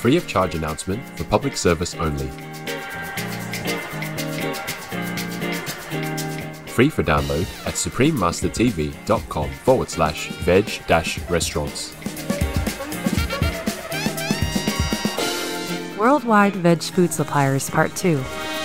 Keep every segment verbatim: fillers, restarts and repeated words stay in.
free of charge announcement for public service only. Free for download at suprememastertv.com forward slash veg dash restaurants. Worldwide Veg Food Suppliers Part two.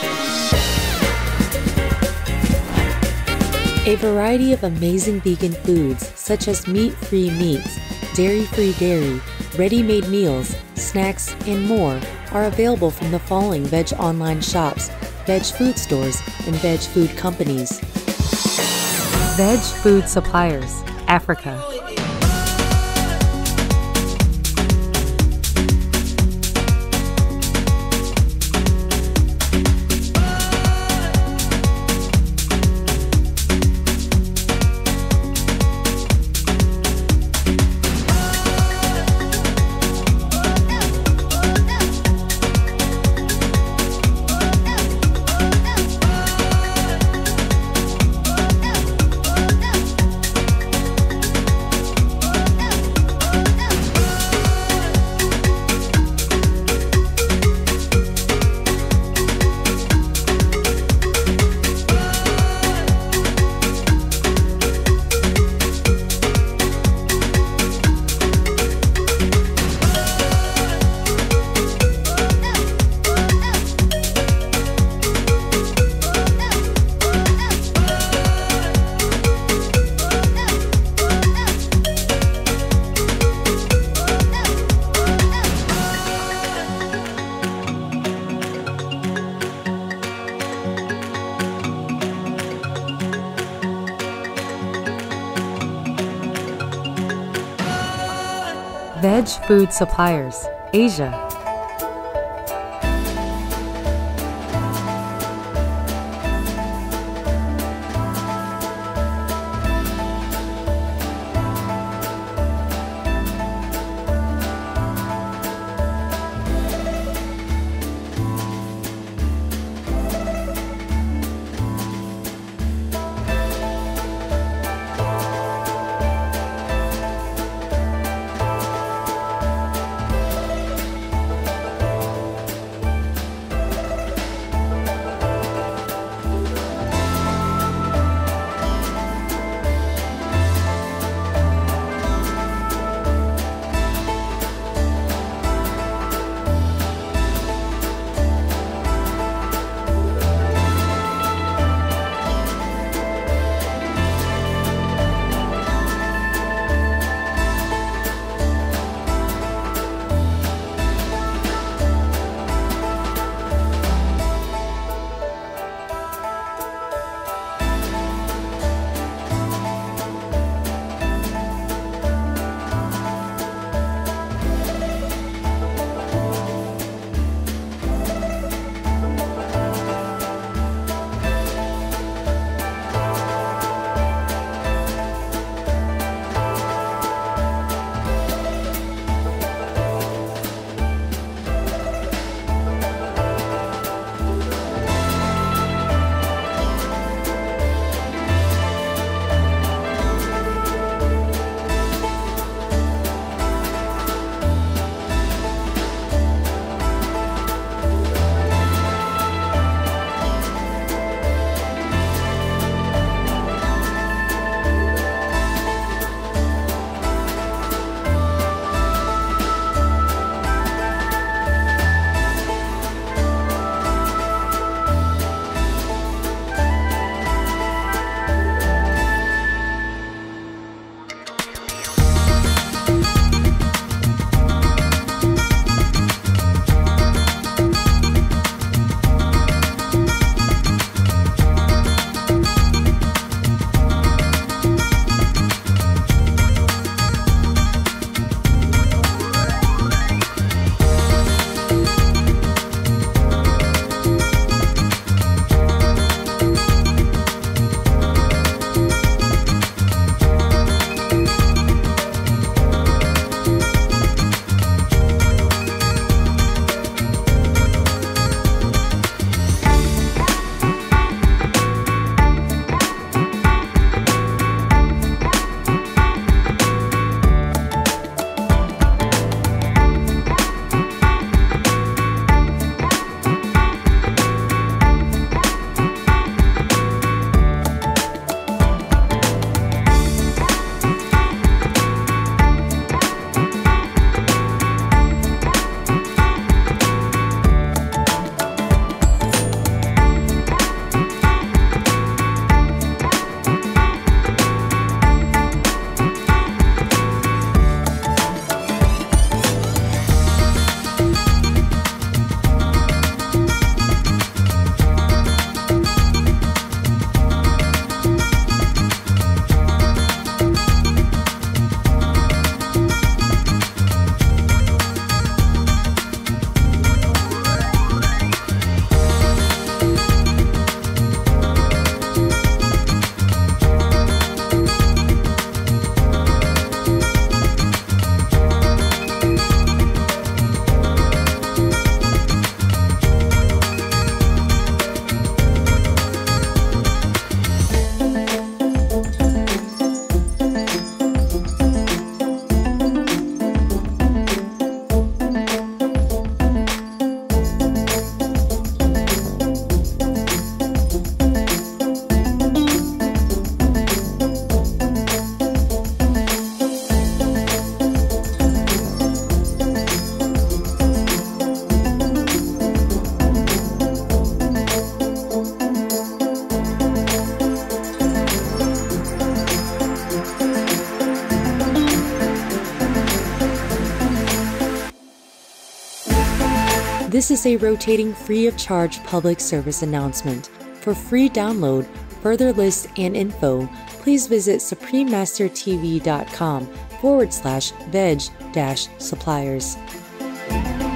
A variety of amazing vegan foods such as meat-free meats, dairy-free dairy, ready-made meals, snacks, and more are available from the following veg online shops, veg food stores, and veg food companies. Veg Food Suppliers, Africa. Veg Food Suppliers, Asia. This is a rotating free of charge public service announcement. For free download, further lists, and info, please visit suprememastertv.com forward slash veg dash suppliers.